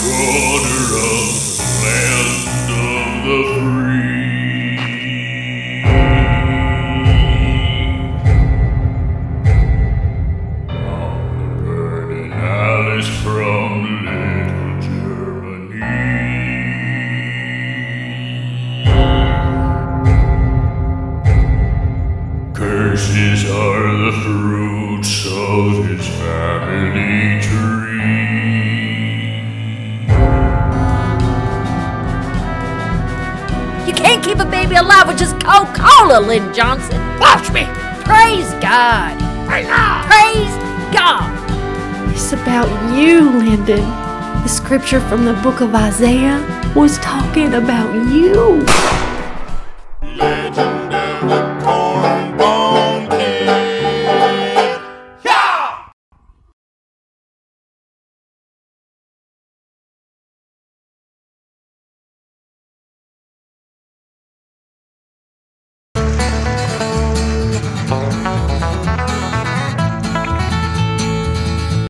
corner of the land of the free. On the burning alleys from little Germany. Curses are the fruits of his family tree. You can't keep a baby alive with just Coca-Cola, Lynn Johnson. Watch me! Praise God. Right now! Praise God. It's about you, Lyndon. The scripture from the book of Isaiah was talking about you.